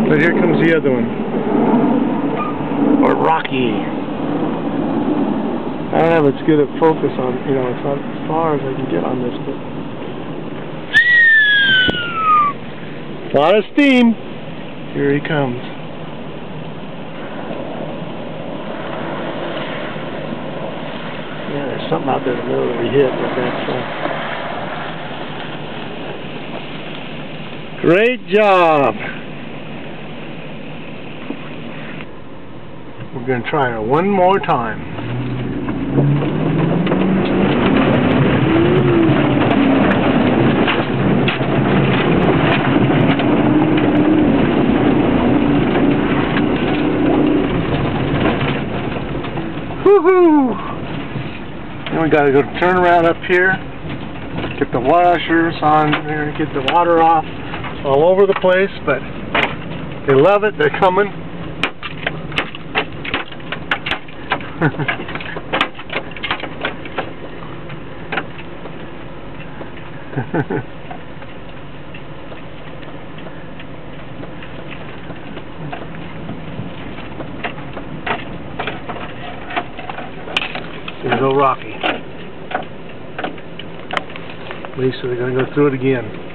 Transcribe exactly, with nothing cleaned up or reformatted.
But here comes the other one. Or Rocky. I don't know if it's good at focus on, you know, it's not as far as I can get on this, but a lot of steam. Here he comes. Yeah, there's something out there in the middle that we hit, but that's uh, great job. We're going to try it one more time. Woohoo! Then we got to go turn around up here, get the washers on there, get the water off. It's all over the place, but they love it. They're coming. There's no Rocky. At least they're going to go through it again.